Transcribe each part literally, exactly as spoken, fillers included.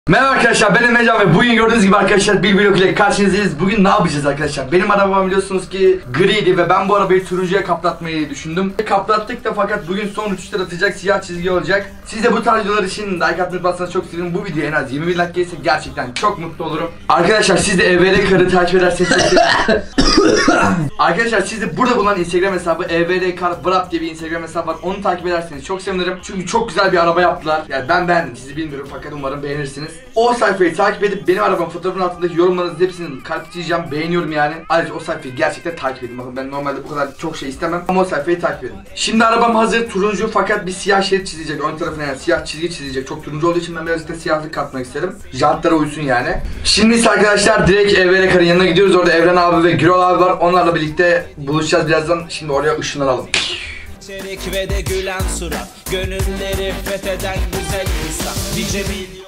Merhaba arkadaşlar, ben Emrecan ve bugün gördüğünüz gibi arkadaşlar bir vlog ile karşınızdayız. Bugün ne yapacağız arkadaşlar? Benim arabam biliyorsunuz ki griydi ve ben bu arabayı turuncuya kaplatmayı düşündüm. Kaplattık da fakat bugün son uçuşlar atacak, siyah çizgi olacak. Siz de bu tarz videolar için like atmayı unutmazsanız çok sevinirim. Bu video en az yirmi bin like gelirse gerçekten çok mutlu olurum. Arkadaşlar siz de E V R Car'ı takip ederseniz Arkadaşlar siz de burada bulunan Instagram hesabı E V R Car Brap diye bir Instagram hesabı var. Onu takip ederseniz çok sevinirim. Çünkü çok güzel bir araba yaptılar. Yani ben beğendim, sizi bilmiyorum fakat umarım beğenirsiniz. O sayfayı takip edip benim arabam fotoğrafının altındaki yorumlarınızın hepsini kalpleyeceğim. Beğeniyorum yani. Ayrıca o sayfayı gerçekten takip edin. Bakın ben normalde bu kadar çok şey istemem ama o sayfayı takip edin. Şimdi arabam hazır, turuncu fakat bir siyah şerit çizilecek. Ön tarafına yani siyah çizgi çizilecek. Çok turuncu olduğu için ben birazcık da siyahlık katmak isterim. Jantlara uysun yani. Şimdi ise arkadaşlar direkt E V R Car'ın yanına gidiyoruz. Orada Evren abi ve Gürol abi var. Onlarla birlikte buluşacağız birazdan. Şimdi oraya ışınlanalım. Çelik ve de gülen surat, gönülleri fetheden güzel insan. Nice milyon.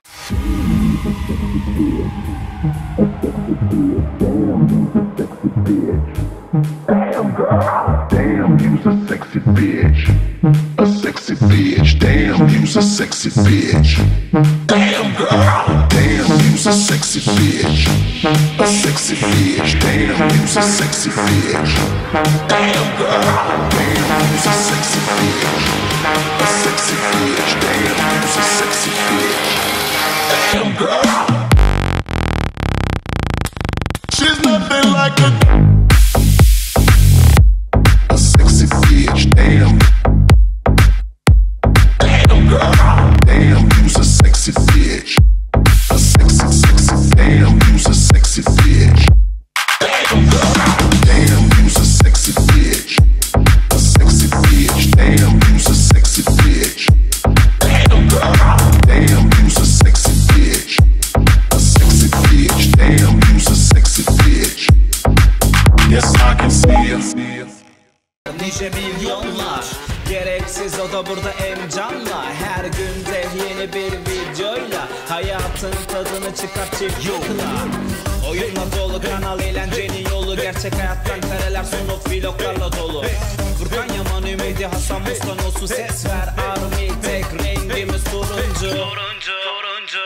Damn girl, damn you's a sexy bitch, a sexy bitch. Damn you's a sexy bitch. Damn girl, damn you's a sexy bitch, a sexy bitch. Damn you's a sexy bitch. Damn girl, damn you's a sexy bitch, a sexy bitch. Damn you's a sexy bitch. Damn girl, she's nothing like a Damn, damn girl, damn you's a sexy bitch, a sexy, sexy, damn you's a sexy bitch. Damn girl, damn you's a sexy bitch, a sexy bitch. Damn you's a sexy bitch. Damn girl, damn you's a sexy bitch, a sexy bitch. Damn you's a sexy bitch. Yes I can see it. Nice milyonlar, gereksiz o da burada Emcan'la. Her günde yeni bir videoyla hayatın tadını çıkar çift yolla. Oyunla dolu kanal, eğlencenin yolu. Gerçek hayattan kareler sunup vloglarla dolu. Furkan Yaman, Ümidi Hasan Mustan olsun. Ses ver Army, tek rengimiz turuncu. Turuncu, turuncu.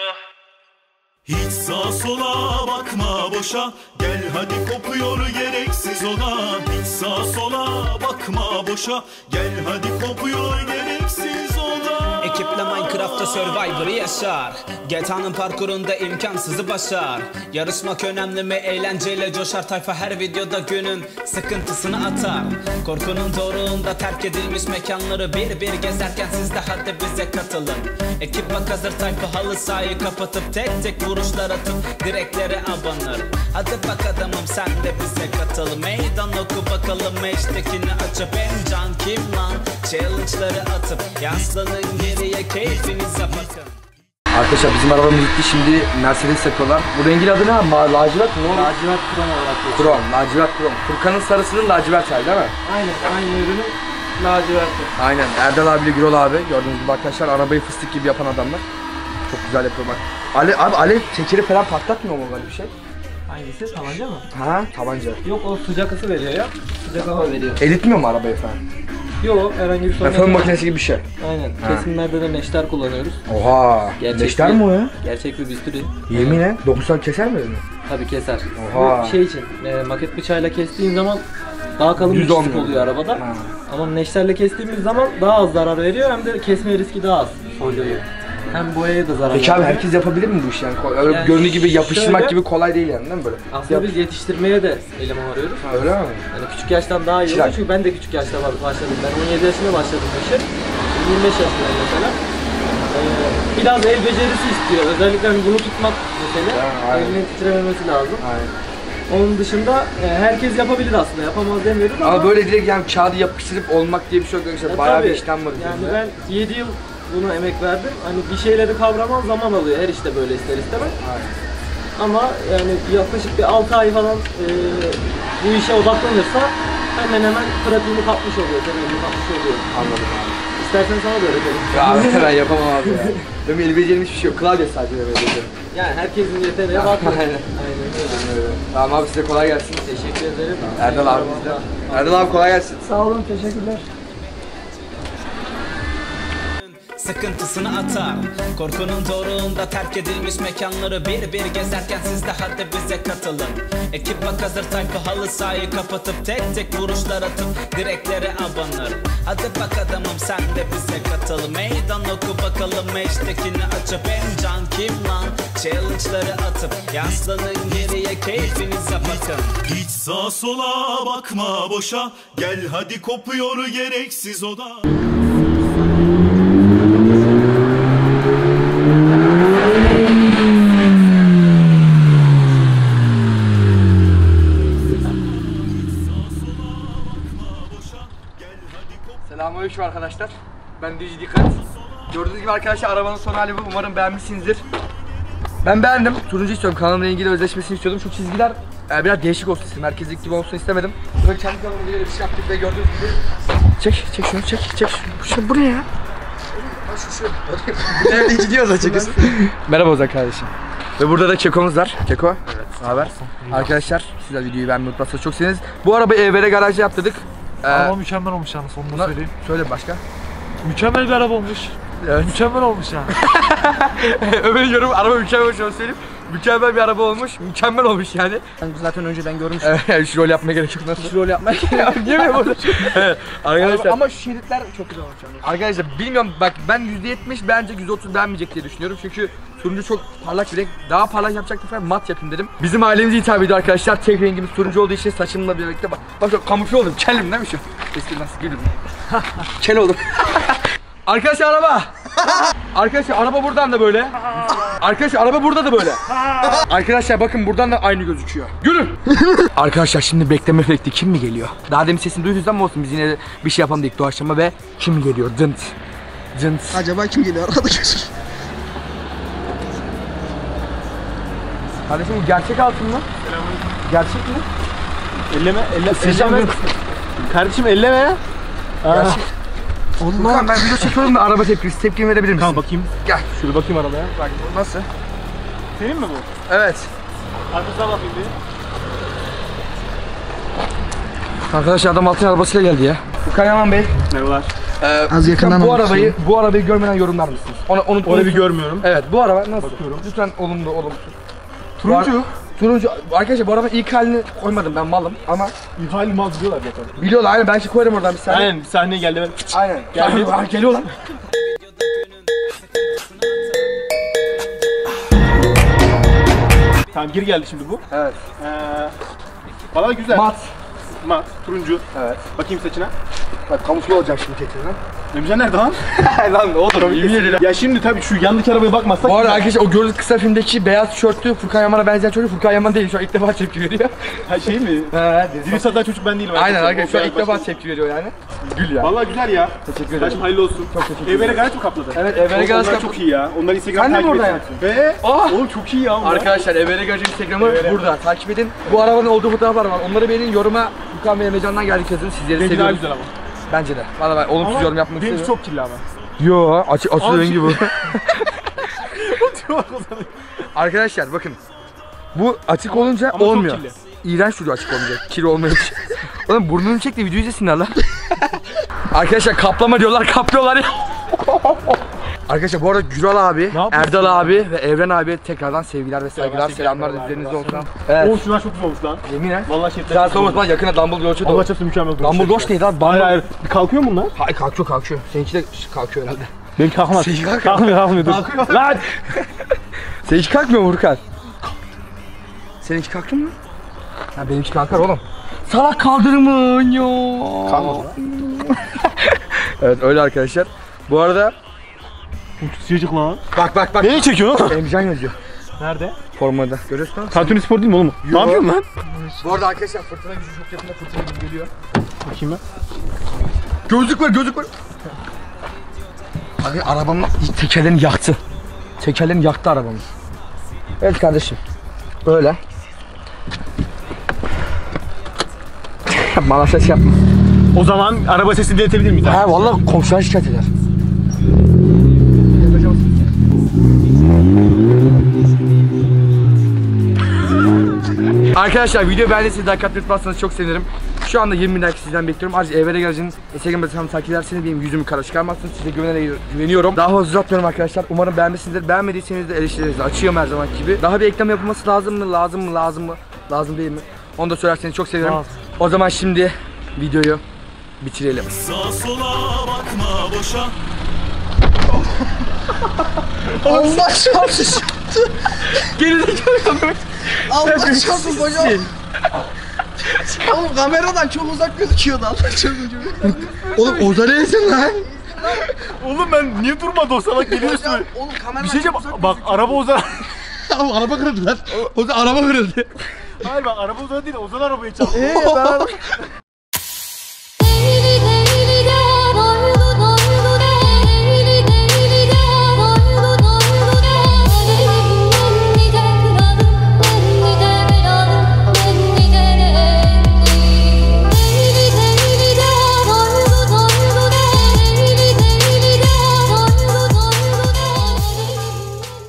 Hiç sağa sola bakma boşa, gel hadi kopuyor gereksiz ola. Hiç sağa sola bakma boşa, gel hadi kopuyor gereksiz ola. Ekiple Minecraft'ta Survivor'ı yaşar, G T A'nın parkurunda imkansızı başar. Yarışmak önemli mi? Eğlenceyle coşar tayfa, her videoda günün sıkıntısını atar. Korkunun doruğunda terk edilmiş mekanları bir bir gezerken siz de hadi bize katılın. Ekip bak hazır tayfa, halı sahayı kapatıp tek tek vuruşlar atıp direklere abanır. Hadi bak adamım sen de bize katıl. Meydan oku bakalım eştekini açıp. Emcan kim lan? Challenge'ları atıp yaslanın geriye, keyfinize bakın. Arkadaşlar bizim arabamız gitti, şimdi Mercedes yapıyorlar. Bu rengin adı ne abi? Ma lacivert mi? Lacivert krom olarak geçiyor. Krom, lacivert krom. Furkan'ın sarısının lacivert hali değil mi? Aynen, aynı ürünün laciverti. Aynen. Erdal abiyle Gürol abi gördüğünüz gibi arkadaşlar arabayı fıstık gibi yapan adamlar. Çok güzel yapıyor bak. Ale, abi alev tekeri falan patlatmıyor mu böyle bir şey? Hangisi? Tabanca mı? Ha, tabanca. Yok, o sıcak ısı veriyor ya. Sıcak hava veriyor. Eritmiyor mu arabayı falan? Yok, herhangi bir sorun yok. Fön makinesi gibi bir şey. Aynen. Ha. Kesimlerde de neşter kullanıyoruz. Oha. Gerçek Neşter bir, mi o ya? Gerçek bir bisturi. Yemin et. dokusan keser mi öyle? Tabii keser. Oha. Bu şey için, e, maket bıçağıyla kestiğin zaman daha kalın bir çizik oluyor arabada. Ha. Ama neşterle kestiğimiz zaman daha az zarar veriyor, hem de kesme riski daha az folyoyu. Hem boyaya da zarar veriyor. Peki abi herkes yapabilir mi bu işi yani? Öyle yani göründüğü gibi yapıştırmak şöyle, gibi kolay değil yani değil mi böyle? Aslında Yap. biz yetiştirmeye de eleman arıyoruz. Ha, öyle mi? Yani küçük yaştan daha iyi oluyor çünkü ben de küçük yaşta başladım. Ben on yedi yaşında başladım bu işe. yirmi beş yaşındayım mesela. Ee, biraz el becerisi istiyor. Özellikle hani bunu tutmak mesela. Elinin titrememesi lazım. Aynen. Onun dışında e, herkes yapabilir aslında, yapamaz demiyoruz ama... Ama böyle direkt yani kağıdı yapıştırıp olmak diye bir şey yok arkadaşlar, bayağı tabii, bir işlem var. Yani ben yedi yıl buna emek verdim. Hani bir şeyleri kavraman zaman alıyor, her işte böyle ister istemez. Aynen. Ama yani yaklaşık bir altı ay falan e, bu işe odaklanırsa hemen hemen pratiğini kapmış oluyor, temelini kapmış oluyor. Anladım abi. İstersen sana da öğretelim. Ya abi ben yapamam abi ya. Benim el becerim hiçbir şey yok, klavye sadece böyle beceririm. Yani herkesin yeteneğe bakmıyor. Aynen. Aynen öyle. Tamam abi, size kolay gelsin. Teşekkür ederim. Erdal abi bizde. Erdal abi kolay gelsin. Sağ olun, teşekkürler. sıkıntısını atar. Korkunun doruğunda terk edilmiş mekanları bir bir gezerken siz de hadi bize katılın. Ekip bak hazır tayfa halı sahayı kapatıp tek tek vuruşlar atıp direklere abanır. Hadi bak adamım sen de bize katıl. Meydan oku bakalım eştekini açıp en can kim lan challenge'ları atıp yaslanın geriye keyfinize bakın. Hiç sağa sola bakma boşa, gel hadi kopuyor gereksiz oda. Selamünaleyküm arkadaşlar. Ben Dici Dikkat. Gördüğünüz gibi arkadaşlar arabanın son hali bu. Umarım beğenmişsinizdir. Ben beğendim. Turuncu istiyorum. Kanalımla ilgili özleşmesini istiyordum. Şu çizgiler e, biraz değişik olsun istedim. Merkezlik gibi olsun istemedim. Böyle kendi kanalımla ilgili bir şey yaptık ve gördüğünüz gibi. Çek, çek şunu, çek, çek şunu. Şu, bu ne ya? Şu, şu. Evet, gidiyoruz açıkçası. Merhaba Ozan kardeşim. Ve burada da Keko'muz var. Keko. Evet. Ne haber? Arkadaşlar, sizler videoyu beğenmeyi unutmazsanız çok seviniriz. Bu arabayı E V R garajda yaptırdık. Ee, Araba mükemmel olmuş yani, sonunda söyleyeyim. Söyle başka. Mükemmel bir araba olmuş. Evet. Mükemmel olmuş yani. Ömer'in yorum araba mükemmel olmuş, onu söyleyeyim. Mükemmel bir araba olmuş, mükemmel olmuş yani. Ben zaten önceden görmüştüm. Evet, şu rol yapmaya gerek yok. Nasıl? Şu rol yapmaya gerek yok. Niye mi burada? Evet, arkadaşlar. Ama şu şeritler çok güzel olmuş yani. Arkadaşlar bilmiyorum, bak ben yüzde yetmiş bence yüzde otuz beğenmeyecek diye düşünüyorum. Çünkü turuncu çok parlak bir renk. Daha parlak yapacaktım falan, mat yapayım dedim. Bizim ailemize hitap ediyor arkadaşlar. Tek rengimiz turuncu olduğu için saçımla birlikte bak. Bak kamufle oldum. Kelim değil mi şu? Eski nasıl gülüm. Kel oldum. Arkadaşlar araba. Arkadaşlar araba buradan da böyle. Arkadaşlar araba burada da böyle. Arkadaşlar bakın buradan da aynı gözüküyor. Gülün. Arkadaşlar şimdi bekleme efekti, kim mi geliyor? Daha demin sesini duydunuz ama olsun, biz yine de bir şey yapalım dedik doğaçlama ve kim mi geliyor? Dınt. Dınt. Acaba kim geliyor? Arkada gözür. Kardeşim bu gerçek altın mı? Gerçek mi? Elleme, elle, Sıcağım elleme. Kardeşim elleme ya. Gerçek. Furkan ben video çekiyorum da araba tepkisi. Tepkimi verebilir misin? Tamam bakayım. Gel. Şöyle bakayım arabaya. Bak bu nasıl? Senin mi bu? Evet. Arkasına bakayım bir. Arkadaşlar adam altın arabasıyla geldi ya. Furkan Yaman Bey. Merhabalar. Ee, Az yakından bu anlatsın. arabayı bu arabayı görmeden yorumlar mısınız? Onu onu Orayı bir görmüyorum. Evet, bu araba nasıl? Bakıyorum. Lütfen olumlu olumsuz. Turuncu. Turuncu. Arkadaşlar bu arabanın ilk halini koymadım, ben malım ama İhali maz diyorlar zaten. biliyorlar, aynen, belki koyarım oradan bir saniye. Aynen, bir sahneye geldi ben. Aynen. Geldi. Geldi. Aa, geliyor lan. Tamam, geri geldi şimdi bu. Evet. Ee, valla güzel. Mat. Mat, turuncu. Evet. Bakayım saçına. Bak kamufle olacak şimdi tekrar. Emrecan nerede lan? Lan ne olur, yemin ederim. Ya şimdi tabii şu yandaki arabaya bakmazsak. Bu arada arkadaşlar o gördüğünüz kısa filmdeki beyaz tişörtlü Furkan Yaman'a benzeyen çocuk Furkan Yaman değil, şu an ilk defa tepki veriyor. Ha şey mi? He, Dili satan çocuk ben değilim. aynen arkadaşlar şu an O ilk başka- defa tepki veriyor yani. Gül ya. Vallahi güzel ya. Teşekkür ederim. Kardeşim hayırlı olsun. Çok teşekkür E V R ederim. garaj mı kapladı? Evet, E V R Oğlum, garaj onlar kapladı. çok iyi ya. Onlar Instagram Sen de mi takip oradan etsin. Ve Ah! oğlum çok iyi ya onlar. Arkadaşlar E V R Garaj'ın Instagram'ı E V R. burada, takip edin. Bu arabanın olduğu fotoğraflar var, onları beğenin, yoruma Furkan ve Emrecan'dan geldik yazın, sizleri Rengi daha seviyoruz. güzel ama. Bence de. Valla ben olumsuz Ama yorum yapmak benimki istemiyorum. çok kirli ama. Yo, açık açık Ama rengi bu. Çok o zaman. Arkadaşlar bakın. Bu açık olunca ama çok olmuyor. kirli. İğrenç duruyor açık olunca. Kiri olmayınca. Oğlum burnunu çek de video izlesinler lan. Arkadaşlar kaplama diyorlar, kaplıyorlar ya. Arkadaşlar bu arada Güral abi, yapıyorsun Erdal ya? abi ve Evren abi tekrardan sevgiler ve saygılar, sevgiler, selamlar selamlar, üzerinizde olsun. selamlar. Evet. Oğlum şunlar çok güzel olmuş lan. Yemin et. Vallahi şefler. Sen sormasın lan, yakına Dumbledore ölçü de Allah o. çarpsın mükemmel. Dumbledore neydi lan? Hayır hayır. Bir kalkıyor mu bunlar? Hayır kalkıyor kalkıyor. Seninki de kalkıyor herhalde. Benimki kalkmaz. Seninki kalkıyor. Kalkmıyor kalkmıyor dur. Kalkıyor. Lan! Seninki kalkmıyor mu Furkan? Seninki kalktı mı? Ha benimki kalkar oğlum. Salak kaldırımın yo. Kalkmadı. Evet öyle arkadaşlar. Bu arada Sıcacık lan. bak bak bak. Nereye çekiyorsun oğlum? Emcan yazıyor Nerede? formada. Görüyorsun mu? Tantuni spor değil mi oğlum? Ne yapıyorsun lan? Bu arada arkadaşlar fırtına gücü çok yakında, fırtına gibi geliyor. Bakayım ben. Gözlük var, gözlük var. Abi arabamın tekerlerini yaktı. Tekerlerini yaktı arabamın. Evet kardeşim. Böyle. Bana ses yapma. O zaman araba sesini dinletebilir miyiz? Ha vallahi komşular şikayet eder. Arkadaşlar video beğendiyseniz like atmayı unutmazsanız çok sevinirim. Şu anda yirmi bin like sizden bekliyorum. Ayrıca Evvela Garaj'ın Instagram hesabını takip ederseniz benim yüzümü kara çıkarmazsınız. Size güvenerek güveniyorum. Daha fazla uzatmıyorum arkadaşlar. Umarım beğenmişsinizdir. Beğenmediyseniz de eleştirilerinizi açıyorum her zaman gibi. Daha bir ekran yapılması lazım mı? Lazım mı? Lazım mı? Lazım değil mi? Onu da söylerseniz çok sevinirim. Lazım. O zaman şimdi videoyu bitirelim. Sağa sola bakma boşa. Allah çarpsın. Gerizekalı. Allah çarpsın hocam. Oğlum kameradan çok uzak gözüküyordu Allah çarpsın. Oğlum Ozan neysin lan? Oğlum ben niye durmadı o salak geliyor üstüme. Oğlum kameradan Bir şey diyeceğim çok uzak bak araba Ozan. Oğlum araba kırıldı lan. Ozan araba kırıldı. Hayır bak araba Ozan değil Ozan arabayı çaldı. Eee ben